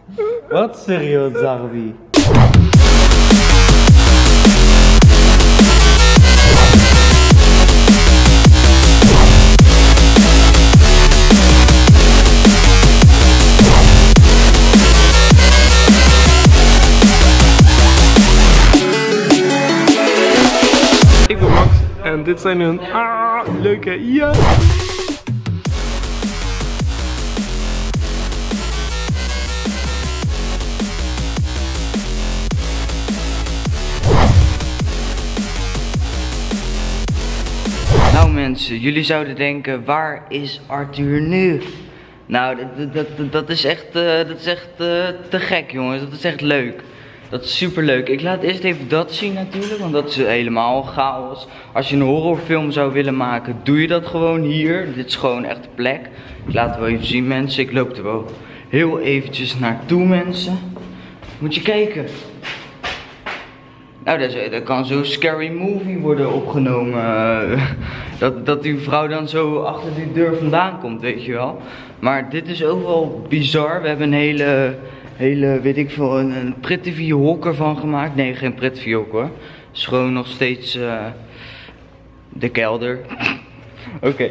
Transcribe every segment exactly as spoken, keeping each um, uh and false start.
Wat serieus, Zarbi? Ik ben Max en dit zijn hun ah, leuke ja. Nou mensen, jullie zouden denken, waar is Arthur nu? Nou, dat, dat, dat, dat is echt, uh, dat is echt uh, te gek jongens, dat is echt leuk. Dat is super leuk. Ik laat eerst even dat zien natuurlijk, want dat is helemaal chaos. Als je een horrorfilm zou willen maken, doe je dat gewoon hier. Dit is gewoon echt de plek. Ik laat het wel even zien mensen, ik loop er wel heel eventjes naartoe mensen. Moet je kijken. Nou, dat, is, dat kan zo'n scary movie worden opgenomen. Dat, dat die vrouw dan zo achter die deur vandaan komt, weet je wel. Maar dit is ook wel bizar. We hebben een hele, hele weet ik veel, een, een pretty hok ervan gemaakt. Nee, geen pretty hok hoor. Het is gewoon nog steeds uh, de kelder. Oké. Okay.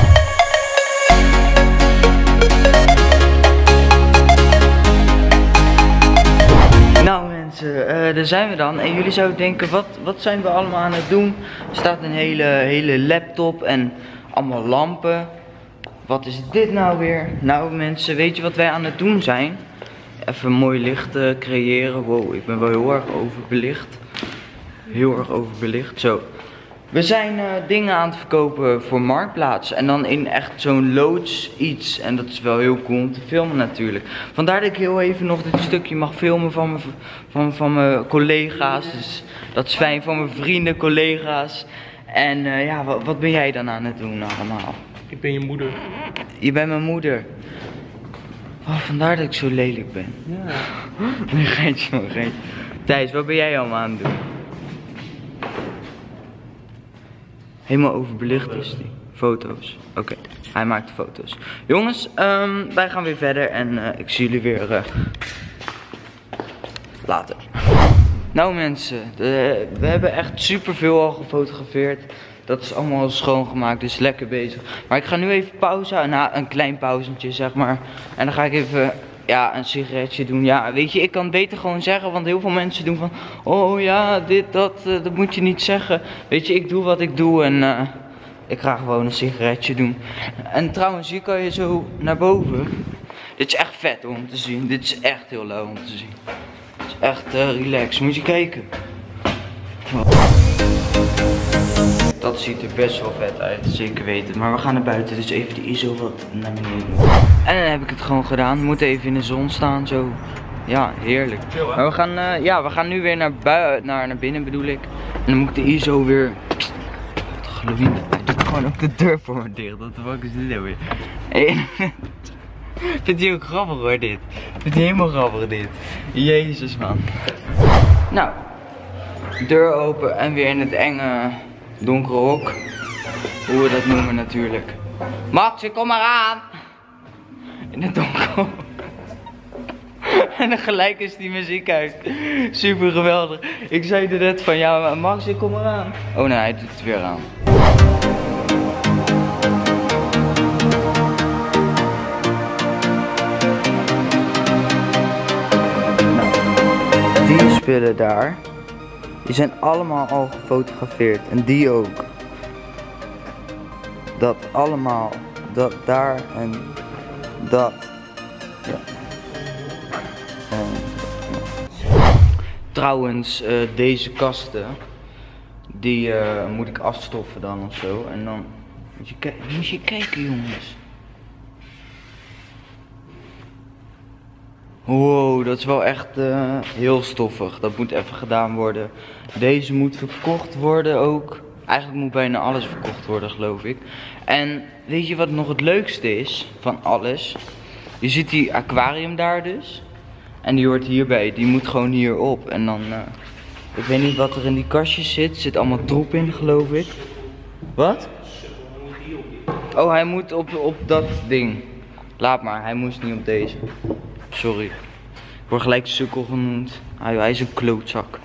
Nou mensen, uh, daar zijn we dan. En jullie zouden denken, wat, wat zijn we allemaal aan het doen? Er staat een hele, hele laptop en allemaal lampen. Wat is dit nou weer? Nou mensen, weet je wat wij aan het doen zijn? Even mooi licht uh, creëren. Wow, ik ben wel heel erg overbelicht. Heel erg overbelicht. Zo. We zijn uh, dingen aan het verkopen voor Marktplaats. En dan in echt zo'n loods iets. En dat is wel heel cool om te filmen natuurlijk. Vandaar dat ik heel even nog dit stukje mag filmen van mijn, van, van mijn collega's. Dus dat is fijn, van mijn vrienden, collega's. En uh, ja, wat, wat ben jij dan aan het doen allemaal? Ik ben je moeder. Je bent mijn moeder. Oh, vandaar dat ik zo lelijk ben. Ja. Nee, geintje man, geintje. Thijs, wat ben jij allemaal aan het doen? Helemaal overbelicht is die. Foto's. Oké, okay. Hij maakt foto's. Jongens, um, wij gaan weer verder en uh, ik zie jullie weer uh, later. Nou mensen, de, we hebben echt super veel al gefotografeerd. Dat is allemaal schoongemaakt, dus lekker bezig. Maar ik ga nu even pauze, nou een klein pauzentje zeg maar. En dan ga ik even ja, een sigaretje doen. Ja, weet je, ik kan het beter gewoon zeggen, want heel veel mensen doen van... Oh ja, dit, dat, uh, dat moet je niet zeggen. Weet je, ik doe wat ik doe en uh, ik ga gewoon een sigaretje doen. En trouwens, hier kan je zo naar boven. Dit is echt vet hoor, om te zien. Dit is echt heel leuk om te zien. Het is echt uh, relaxed, moet je kijken. Oh. Dat ziet er best wel vet uit, zeker weten. Maar we gaan naar buiten, dus even de I S O wat naar beneden. En dan heb ik het gewoon gedaan. We moeten even in de zon staan, zo. Ja, heerlijk. Veel, maar we gaan, uh, ja, we gaan nu weer naar, bui naar, naar binnen, bedoel ik. En dan moet ik de I S O weer... Wat Halloween, hij doet gewoon ook de deur voor me dicht. Wat de fuck is dit nou weer? Hey. Vindt hij ook grappig hoor, dit. Vindt hij helemaal grappig, dit. Jezus, man. Nou, deur open en weer in het enge... donkere hok, hoe we dat noemen natuurlijk. Max, kom maar aan! In het donker. En dan gelijk is die muziek uit. Super geweldig. Ik zei er net van, ja Max, kom maar aan. Oh nee, hij doet het weer aan. Nou, die spullen daar. Die zijn allemaal al gefotografeerd. En die ook. Dat allemaal. Dat daar en dat. Ja. En, ja. Trouwens, uh, deze kasten. Die uh, moet ik afstoffen dan of zo. En dan moet je, moet je kijken jongens. Wow, dat is wel echt uh, heel stoffig. Dat moet even gedaan worden. Deze moet verkocht worden ook. Eigenlijk moet bijna alles verkocht worden, geloof ik. En weet je wat nog het leukste is van alles? Je ziet die aquarium daar dus. En die hoort hierbij. Die moet gewoon hierop. En dan, uh, ik weet niet wat er in die kastjes zit. Er zit allemaal troep in, geloof ik. Wat? Oh, hij moet op, op dat ding. Laat maar, hij moest niet op deze. Sorry. Ik word gelijk sukkel genoemd. Hij, hij is een klootzak.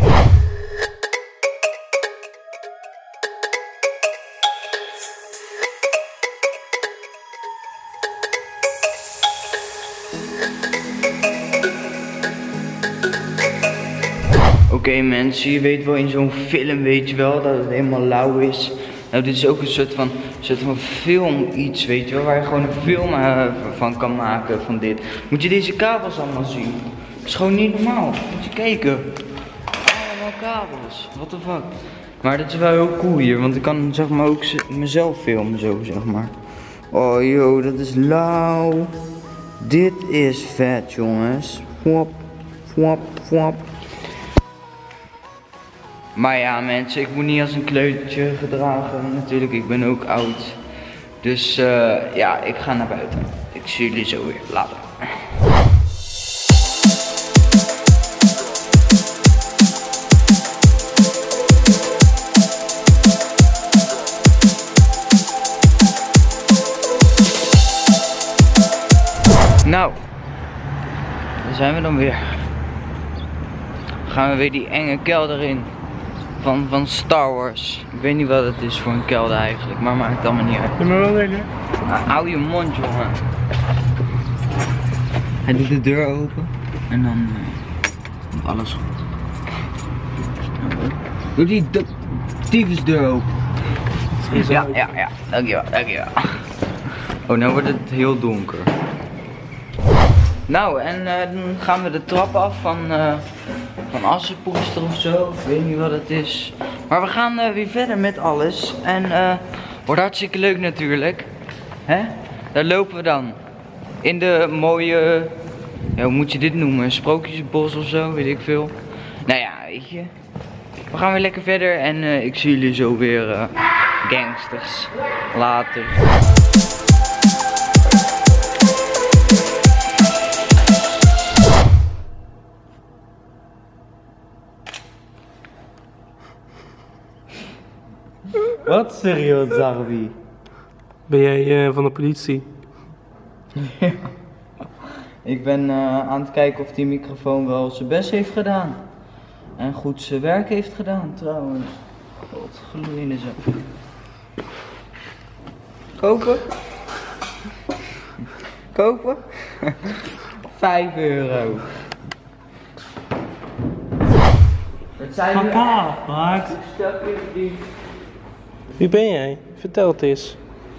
Oké okay, mensen, je weet wel in zo'n film weet je wel dat het helemaal lauw is. Nou, dit is ook een soort van, soort van film iets, weet je wel, waar je gewoon een film uh, van kan maken van dit. Moet je deze kabels allemaal zien? Dat is gewoon niet normaal. Moet je kijken. Allemaal kabels. What the fuck. Maar dat is wel heel cool hier, want ik kan zeg maar ook mezelf filmen zo, zeg maar. Oh joh, dat is lauw. Dit is vet jongens. Fwap, fwap, fwap. Maar ja mensen, ik moet niet als een kleutertje gedragen natuurlijk, ik ben ook oud. Dus uh, ja, ik ga naar buiten. Ik zie jullie zo weer later. Nou, daar zijn we dan weer. Gaan we weer die enge kelder in. Van, van Star Wars. Ik weet niet wat het is voor een kelder eigenlijk, maar maakt het allemaal niet uit. Doe maar wel lelijk. Nou, hou je mond jongen. Hij doet de deur open en dan uh, komt alles goed. Doe die tyfusdeur open. Ja, ja, ja. Dankjewel, dankjewel. Oh, nou wordt het heel donker. Nou, en uh, dan gaan we de trap af van, uh, van Assenpoester of zo. Ik weet niet wat het is. Maar we gaan uh, weer verder met alles. En uh, wordt hartstikke leuk natuurlijk. Hè? Daar lopen we dan. In de mooie, ja, hoe moet je dit noemen? Sprookjesbos of zo, weet ik veel. Nou ja, weet je. We gaan weer lekker verder en uh, ik zie jullie zo weer uh, gangsters. Later. Wat serieus, Zarbi? Ben jij uh, van de politie? Ja. Ik ben uh, aan het kijken of die microfoon wel zijn best heeft gedaan. En goed zijn werk heeft gedaan trouwens. God, gloeiende zo. Kopen? Kopen? Vijf euro. Het zijn Papa, Max. die... Wie ben jij? Vertel het eens.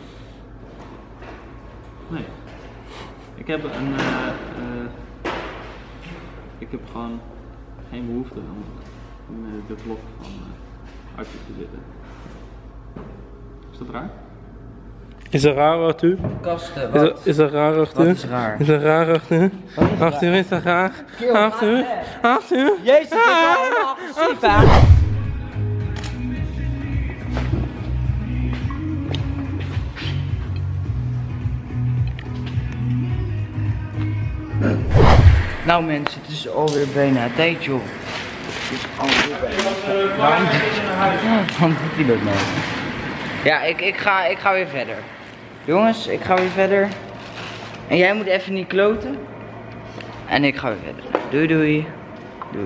Nee. Ik heb een. Uh, uh, ik heb gewoon geen behoefte om in de klok van uh, Arthur te zitten. Is dat raar? Is dat raar, Arthur? Kasten, Is wat? dat, is dat raar, Arthur? Wat is raar? Is dat raar, Arthur? Arthur, is dat raar? Arthur? Arthur? Jezus, dit is allemaal agressief, hè? Nou mensen, het is alweer bijna tijd joh. Het is alweer bijna tijd. Waarom doet hij dat nou? Ja, ik, ik, ga, ik ga weer verder. Jongens, ik ga weer verder. En jij moet even niet kloten. En ik ga weer verder. Doei doei. Doei.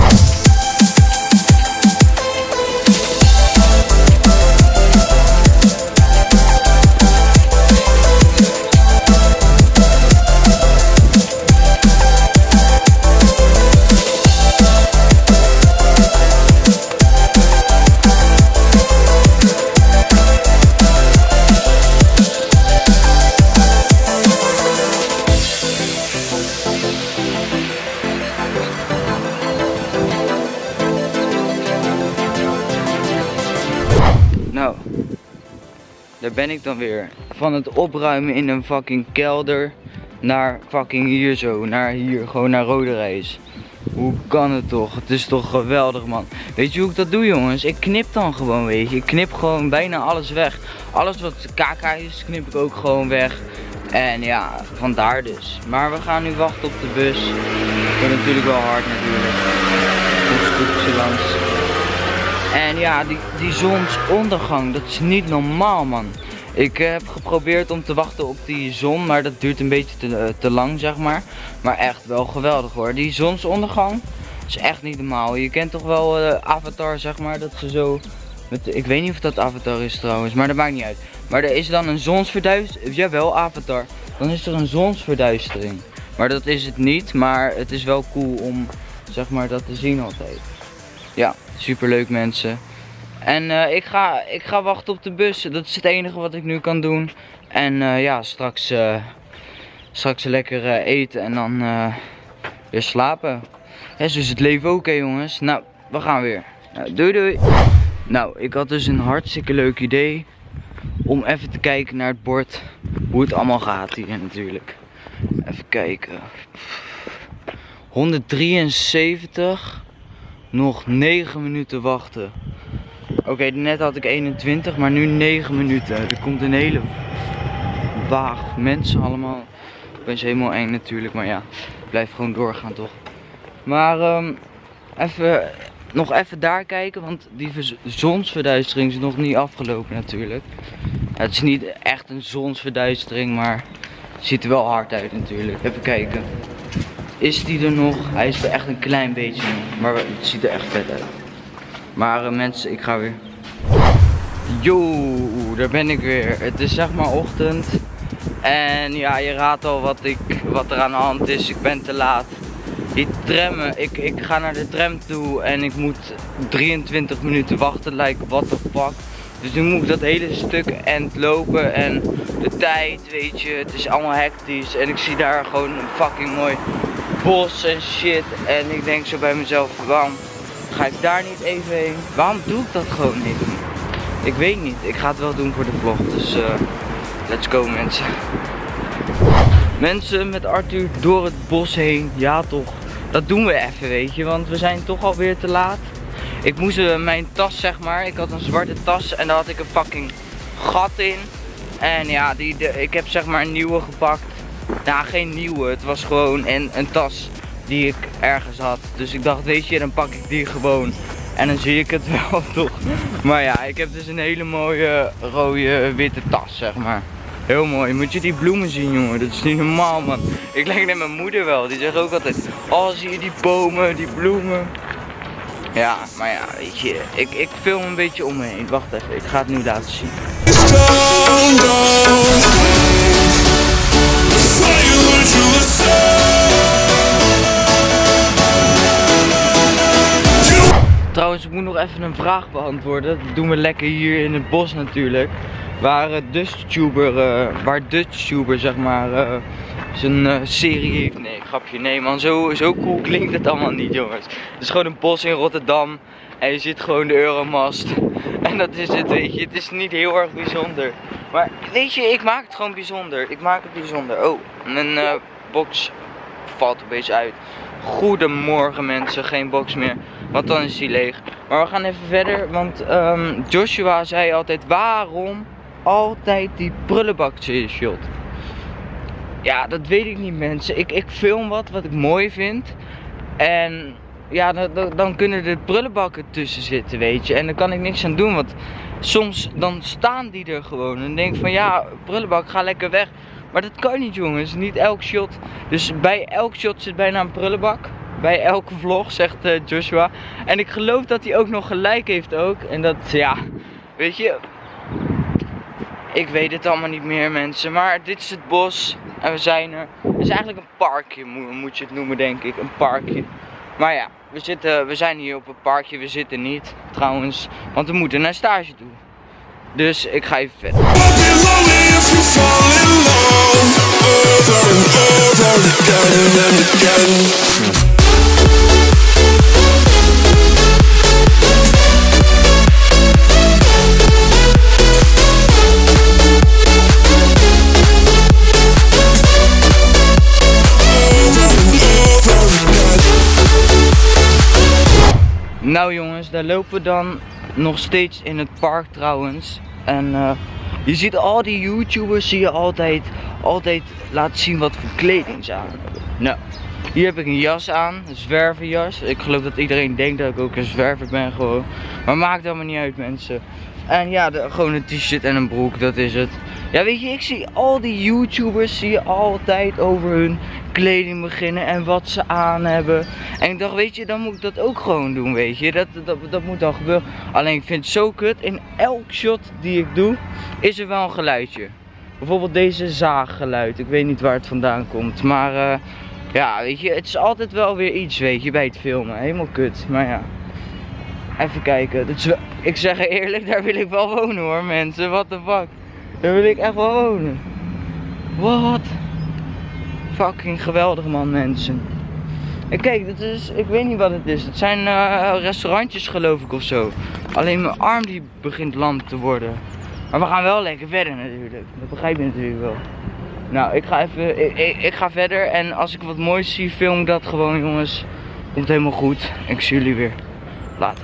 Nou, daar ben ik dan weer. Van het opruimen in een fucking kelder naar fucking hier zo, naar hier, gewoon naar Rode Reis. Hoe kan het toch? Het is toch geweldig man. Weet je hoe ik dat doe jongens? Ik knip dan gewoon, weet je. Ik knip gewoon bijna alles weg. Alles wat kaka is, knip ik ook gewoon weg. En ja, vandaar dus. Maar we gaan nu wachten op de bus. Ik ben natuurlijk wel hard natuurlijk. Goed langs. En ja, die, die zonsondergang, dat is niet normaal man. Ik heb geprobeerd om te wachten op die zon, maar dat duurt een beetje te, uh, te lang, zeg maar. Maar echt wel geweldig hoor. Die zonsondergang is echt niet normaal. Je kent toch wel uh, Avatar, zeg maar, dat ze zo... Met, ik weet niet of dat Avatar is trouwens, maar dat maakt niet uit. Maar er is dan een zonsverduistering, jawel Avatar. Dan is er een zonsverduistering. Maar dat is het niet, maar het is wel cool om, zeg maar, dat te zien altijd. Ja, super leuk mensen. En uh, ik, ga, ik ga wachten op de bus. Dat is het enige wat ik nu kan doen. En uh, ja, straks, uh, straks lekker uh, eten en dan uh, weer slapen. Ja, zo is het leven ook, hè jongens. Nou, we gaan weer. Nou, doei doei. Nou, ik had dus een hartstikke leuk idee. Om even te kijken naar het bord. Hoe het allemaal gaat hier natuurlijk. Even kijken. honderddrieënzeventig. Nog negen minuten wachten. Oké, okay, net had ik eenentwintig, maar nu negen minuten. Er komt een hele waag mensen allemaal. Ik ben ze helemaal eng natuurlijk, maar ja, blijf gewoon doorgaan toch. Maar um, even, nog even daar kijken, want die zonsverduistering is nog niet afgelopen natuurlijk. Ja, het is niet echt een zonsverduistering, maar het ziet er wel hard uit natuurlijk. Even kijken. Is die er nog? Hij is er echt een klein beetje nog, maar het ziet er echt vet uit. Maar uh, mensen, ik ga weer. Yo, daar ben ik weer. Het is zeg maar ochtend. En ja, je raadt al wat, ik, wat er aan de hand is. Ik ben te laat. Die trammen, ik, ik ga naar de tram toe en ik moet drieëntwintig minuten wachten. Like, what the fuck. Dus nu moet ik dat hele stuk end lopen en de tijd, weet je, het is allemaal hectisch. En ik zie daar gewoon een fucking mooi bos en shit. En ik denk zo bij mezelf, waarom ga ik daar niet even heen? Waarom doe ik dat gewoon niet? Ik weet niet, ik ga het wel doen voor de vlog, dus uh, let's go mensen. Mensen met Arthur door het bos heen, ja toch, dat doen we even weet je, want we zijn toch alweer te laat. Ik moest uh, mijn tas zeg maar, ik had een zwarte tas en daar had ik een fucking gat in. En ja, die, de, ik heb zeg maar een nieuwe gepakt. Nou, geen nieuwe, het was gewoon een, een tas die ik ergens had. Dus ik dacht, weet je, dan pak ik die gewoon. En dan zie ik het wel toch. Maar ja, ik heb dus een hele mooie rode witte tas zeg maar. Heel mooi. Moet je die bloemen zien jongen, dat is niet normaal man. Ik lijk net mijn moeder wel, die zegt ook altijd, oh zie je die bomen, die bloemen. Ja, maar ja, weet je, ik, ik film een beetje om me heen. Wacht even, ik ga het nu laten zien. Trouwens, ik moet nog even een vraag beantwoorden. Dat doen we lekker hier in het bos natuurlijk. Waar uh, DutchTuber, uh, waar DutchTuber zeg maar uh, zijn uh, serie heeft. Nee, grapje, nee man, zo, zo cool klinkt het allemaal niet jongens. Het is gewoon een bos in Rotterdam en je ziet gewoon de Euromast. En dat is het, weet je, het is niet heel erg bijzonder. Maar weet je, ik maak het gewoon bijzonder. Ik maak het bijzonder. Oh, mijn uh, box valt een beetje uit. Goedemorgen mensen, geen box meer, want dan is die leeg. Maar we gaan even verder, want um, Joshua zei altijd, waarom altijd die prullenbak shot? Ja, dat weet ik niet mensen. Ik, ik film wat, wat ik mooi vind. En ja, dan, dan kunnen de prullenbakken tussen zitten, weet je. En daar kan ik niks aan doen, want soms dan staan die er gewoon. En dan denk ik van ja, prullenbak, ga lekker weg. Maar dat kan niet jongens, niet elk shot. Dus bij elk shot zit bijna een prullenbak. Bij elke vlog, zegt uh, Joshua. En ik geloof dat hij ook nog gelijk heeft ook. En dat, ja, weet je. Ik weet het allemaal niet meer mensen. Maar dit is het bos. En we zijn er. Het is eigenlijk een parkje, moet je het noemen denk ik. Een parkje. Maar ja, we, zitten, we zijn hier op een parkje. We zitten niet, trouwens. Want we moeten naar stage toe. Dus ik ga even verder. Nou jongens, daar lopen we dan nog steeds in het park trouwens. En uh, je ziet al die YouTubers zie je altijd, altijd laten zien wat voor kleding ze aan hebben. Nou, hier heb ik een jas aan, een zwerverjas. Ik geloof dat iedereen denkt dat ik ook een zwerver ben gewoon. Maar maakt helemaal niet uit mensen. En ja, de, gewoon een t-shirt en een broek, dat is het. Ja, weet je, ik zie al die YouTubers zie je altijd over hun kleding beginnen en wat ze aan hebben. En ik dacht, weet je, dan moet ik dat ook gewoon doen, weet je. Dat, dat, dat moet dan gebeuren. Alleen ik vind het zo kut, in elk shot die ik doe, is er wel een geluidje. Bijvoorbeeld deze zaaggeluid, ik weet niet waar het vandaan komt. Maar uh, ja, weet je, het is altijd wel weer iets, weet je, bij het filmen. Helemaal kut, maar ja. Even kijken, dat is wel, ik zeg je eerlijk, daar wil ik wel wonen hoor mensen, what the fuck. Daar wil ik echt wel wonen. Wat? Fucking geweldig man mensen. En kijk, dit is, ik weet niet wat het is. Het zijn uh, restaurantjes geloof ik of zo. Alleen mijn arm die begint lam te worden. Maar we gaan wel lekker verder natuurlijk. Dat begrijp je natuurlijk wel. Nou, ik ga even, ik, ik, ik ga verder en als ik wat moois zie, film ik dat gewoon jongens. Komt helemaal goed. Ik zie jullie weer later.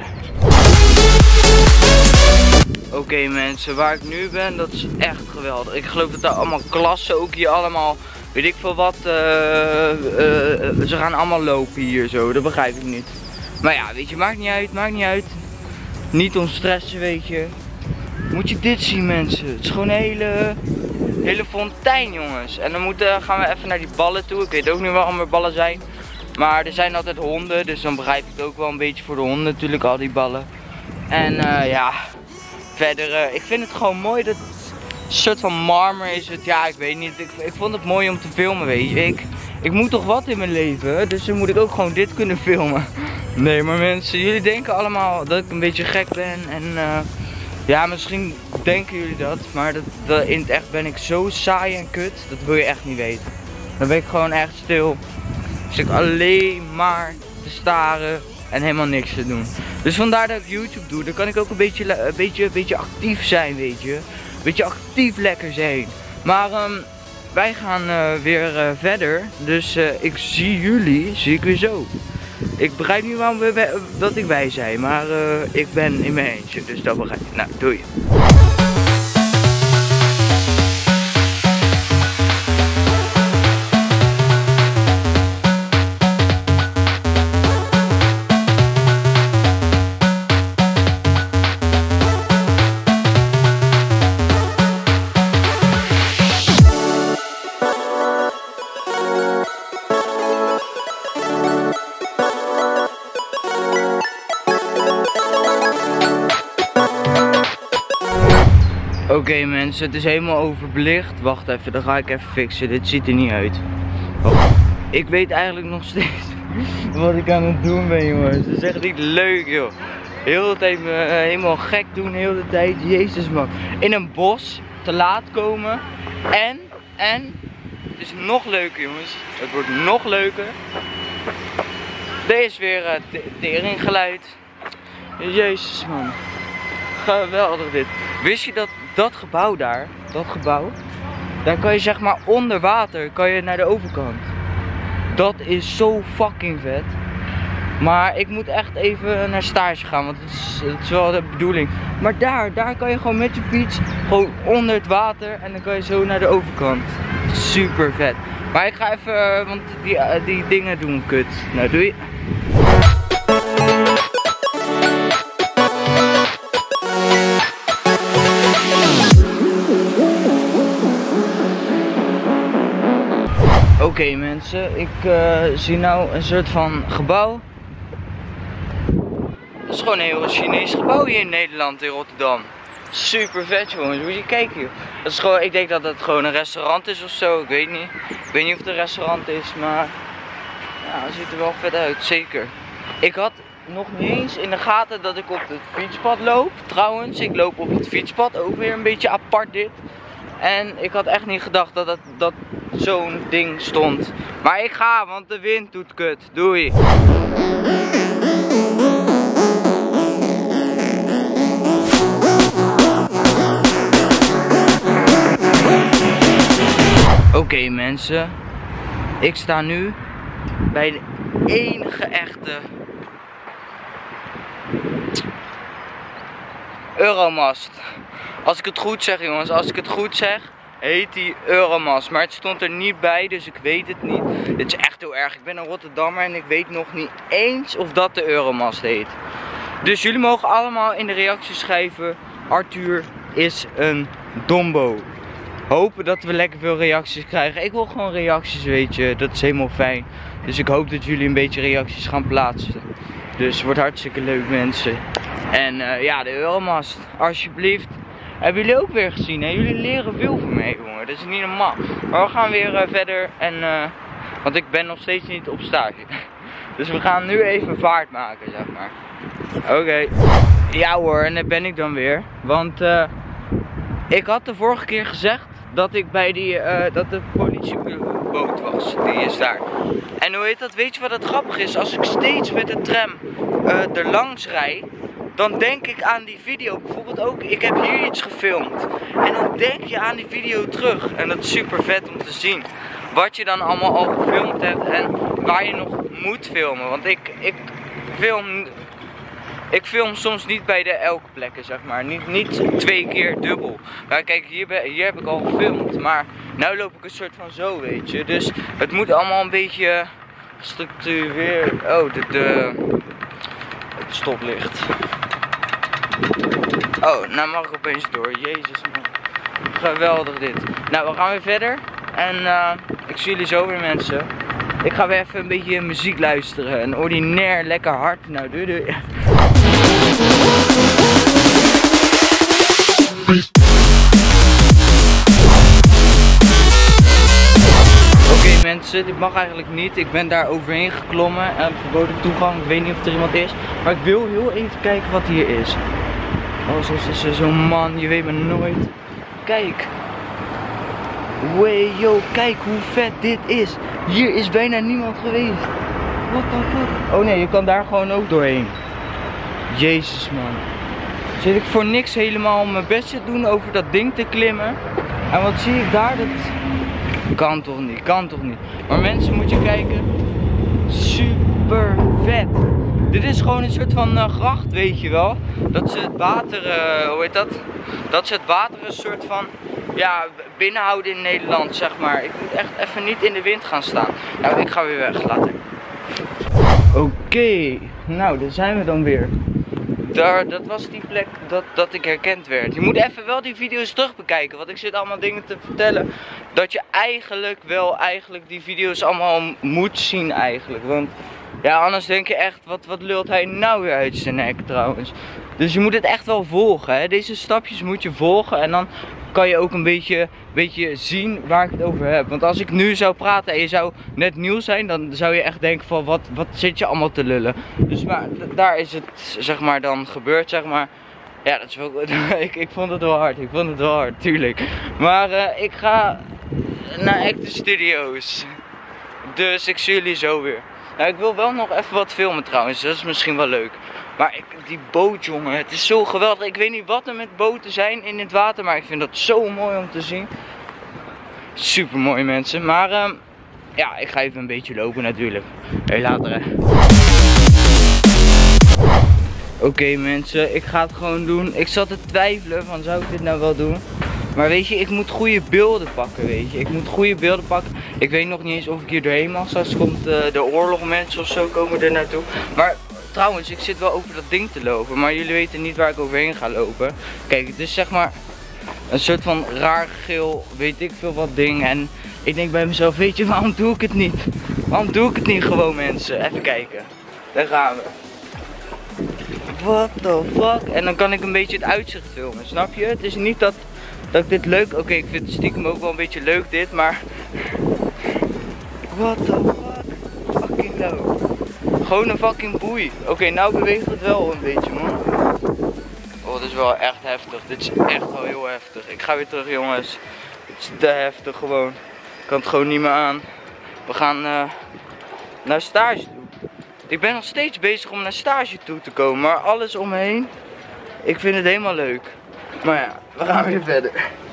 Oké okay, mensen, waar ik nu ben, dat is echt geweldig. Ik geloof dat daar allemaal klassen, ook hier allemaal, weet ik veel wat, uh, uh, ze gaan allemaal lopen hier zo, dat begrijp ik niet. Maar ja, weet je, maakt niet uit, maakt niet uit. Niet om stressen, weet je. Moet je dit zien mensen, het is gewoon een hele, hele fontein jongens. En dan moeten, gaan we even naar die ballen toe, ik weet ook niet waar mijn ballen zijn. Maar er zijn altijd honden, dus dan begrijp ik het ook wel een beetje voor de honden natuurlijk, al die ballen. En uh, ja... Verder, uh, ik vind het gewoon mooi dat het een soort van marmer is het, ja ik weet niet, ik, ik vond het mooi om te filmen weet je, ik, ik moet toch wat in mijn leven, dus dan moet ik ook gewoon dit kunnen filmen. Nee maar mensen, jullie denken allemaal dat ik een beetje gek ben en uh, ja misschien denken jullie dat, maar dat, dat, in het echt ben ik zo saai en kut, dat wil je echt niet weten. Dan ben ik gewoon echt stil, dus ik alleen maar te staren. En helemaal niks te doen. Dus vandaar dat ik YouTube doe. Dan kan ik ook een beetje, een beetje, een beetje actief zijn, weet je. Een beetje actief lekker zijn. Maar um, wij gaan uh, weer uh, verder. Dus uh, ik zie jullie, zie ik weer zo. Ik begrijp niet waarom we, dat ik bij zijn. Maar uh, ik ben in mijn eentje. Dus dat begrijp ik. Nou, doei. Oké okay, mensen, het is helemaal overbelicht. Wacht even, dan ga ik even fixen. Dit ziet er niet uit. Wacht. Ik weet eigenlijk nog steeds wat ik aan het doen ben jongens. Het is echt niet leuk joh. Heel de tijd me uh, helemaal gek doen, heel de tijd. Jezus man. In een bos, te laat komen. En, en, het is nog leuker jongens. Het wordt nog leuker. Deze is weer uh, teringgeluid. Jezus man. Geweldig dit. Wist je dat dat gebouw daar, dat gebouw, daar kan je zeg maar onder water, kan je naar de overkant. Dat is zo fucking vet. Maar ik moet echt even naar stage gaan, want het is, het is wel de bedoeling. Maar daar, daar kan je gewoon met je fiets, gewoon onder het water en dan kan je zo naar de overkant. Super vet. Maar ik ga even, want die, die dingen doen kut. Nou doei. Oké okay, mensen, ik uh, zie nou een soort van gebouw. Dat is gewoon een heel Chinees gebouw hier in Nederland, in Rotterdam. Super vet jongens, moet je kijken hier. Dat is gewoon, ik denk dat het gewoon een restaurant is of zo, ik weet niet. Ik weet niet of het een restaurant is, maar ja, het ziet er wel vet uit, zeker. Ik had nog niet eens in de gaten dat ik op het fietspad loop. Trouwens, ik loop op het fietspad, ook weer een beetje apart dit. En ik had echt niet gedacht dat, het, dat zo'n ding stond. Maar ik ga, want de wind doet kut. Doei. Oké okay, mensen. Ik sta nu bij de enige echte Euromast. Als ik het goed zeg jongens, als ik het goed zeg, heet die Euromast. Maar het stond er niet bij, dus ik weet het niet. Dit is echt heel erg. Ik ben een Rotterdammer en ik weet nog niet eens of dat de Euromast heet. Dus jullie mogen allemaal in de reacties schrijven Arthur is een dombo. Hopen dat we lekker veel reacties krijgen. Ik wil gewoon reacties, weet je. Dat is helemaal fijn. Dus ik hoop dat jullie een beetje reacties gaan plaatsen. Dus het wordt hartstikke leuk, mensen. En uh, ja, de Euromast, alsjeblieft. Hebben jullie ook weer gezien, hè? Jullie leren veel van mij, jongen. Dat is niet normaal. Maar we gaan weer uh, verder. En, uh, want ik ben nog steeds niet op stage. Dus we gaan nu even vaart maken, zeg maar. Oké. Okay. Ja hoor, en daar ben ik dan weer. Want uh, ik had de vorige keer gezegd dat ik bij die, uh, dat de politieboot was. Die is daar. En hoe heet dat? Weet je wat het grappig is? Als ik steeds met de tram uh, er langs rijd, dan denk ik aan die video. Bijvoorbeeld ook, ik heb hier iets gefilmd. En dan denk je aan die video terug. En dat is super vet om te zien. Wat je dan allemaal al gefilmd hebt en waar je nog moet filmen. Want ik, ik film... Ik film soms niet bij de elke plekken, zeg maar. Niet, niet twee keer dubbel. Maar kijk, hier, ben, hier heb ik al gefilmd. Maar nu loop ik een soort van zo, weet je. Dus het moet allemaal een beetje gestructureerd. Oh, de, de, het stoplicht. Oh, nou mag ik opeens door. Jezus, man. Geweldig dit. Nou, we gaan weer verder. En uh, ik zie jullie zo weer, mensen. Ik ga weer even een beetje muziek luisteren. Een ordinair, lekker hard. Nou, doei doei. Oké okay, mensen, dit mag eigenlijk niet. Ik ben daar overheen geklommen en verboden toegang. Ik weet niet of er iemand is. Maar ik wil heel even kijken wat hier is. Oh, zo is er zo'n man, je weet maar nooit. Kijk. Wey, yo, kijk hoe vet dit is. Hier is bijna niemand geweest. What the fuck? Oh nee, je kan daar gewoon ook doorheen. Jezus, man. Zit ik voor niks helemaal mijn best te doen over dat ding te klimmen. En wat zie ik daar? Dat kan toch niet, kan toch niet. Maar mensen, moet je kijken. Super vet. Dit is gewoon een soort van uh, gracht, weet je wel. Dat ze het water, uh, hoe heet dat? Dat ze het water een soort van, ja, binnenhouden in Nederland, zeg maar. Ik moet echt even niet in de wind gaan staan. Nou, ik ga weer weg, later. Oké, okay. Nou, daar zijn we dan weer. Daar, dat was die plek dat, dat ik herkend werd. Je moet even wel die video's terug bekijken, want ik zit allemaal dingen te vertellen. Dat je eigenlijk wel eigenlijk die video's allemaal moet zien eigenlijk. Want ja, anders denk je echt, wat, wat lult hij nou weer uit zijn nek trouwens. Dus je moet het echt wel volgen, hè. Deze stapjes moet je volgen en dan kan je ook een beetje, beetje zien waar ik het over heb. Want als ik nu zou praten en je zou net nieuw zijn, dan zou je echt denken van wat, wat zit je allemaal te lullen. Dus maar daar is het, zeg maar, dan gebeurd, zeg maar. Ja, dat is wel goed. ik, ik vond het wel hard, ik vond het wel hard, tuurlijk. Maar uh, ik ga naar Active Studios. Dus ik zie jullie zo weer. Nou, ik wil wel nog even wat filmen trouwens, dat is misschien wel leuk. Maar ik, die boot, jongen, het is zo geweldig. Ik weet niet wat er met boten zijn in het water, maar ik vind dat zo mooi om te zien. Super mooi, mensen. Maar uh, ja, ik ga even een beetje lopen natuurlijk. Hey, later, hè. Oké, okay, mensen, ik ga het gewoon doen. Ik zat te twijfelen van, zou ik dit nou wel doen? Maar weet je, ik moet goede beelden pakken, weet je. Ik moet goede beelden pakken. Ik weet nog niet eens of ik hier doorheen mag. Straks komt uh, de oorlogmensen of zo komen er naartoe. Maar trouwens, ik zit wel over dat ding te lopen. Maar jullie weten niet waar ik overheen ga lopen. Kijk, het is zeg maar een soort van raar geel, weet ik veel wat ding. En ik denk bij mezelf, weet je, waarom doe ik het niet? Waarom doe ik het niet gewoon, mensen? Even kijken. Daar gaan we. What the fuck? En dan kan ik een beetje het uitzicht filmen, snap je? Het is niet dat... Dat ik dit leuk, oké, okay, ik vind het stiekem ook wel een beetje leuk dit, maar what the fuck, fucking low. Gewoon een fucking boei. Oké, okay, nou beweegt het wel een beetje, man. Oh, dit is wel echt heftig, dit is echt wel heel heftig. Ik ga weer terug, jongens. Het is te heftig gewoon. Ik kan het gewoon niet meer aan. We gaan uh, naar stage toe. Ik ben nog steeds bezig om naar stage toe te komen, maar alles omheen, ik vind het helemaal leuk. Maar ja, we gaan weer verder.